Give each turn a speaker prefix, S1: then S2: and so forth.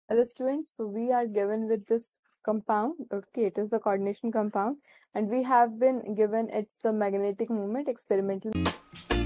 S1: Hello students, so we are given with this compound, okay, it is the coordination compound, and we have been given it's the magnetic moment experimental.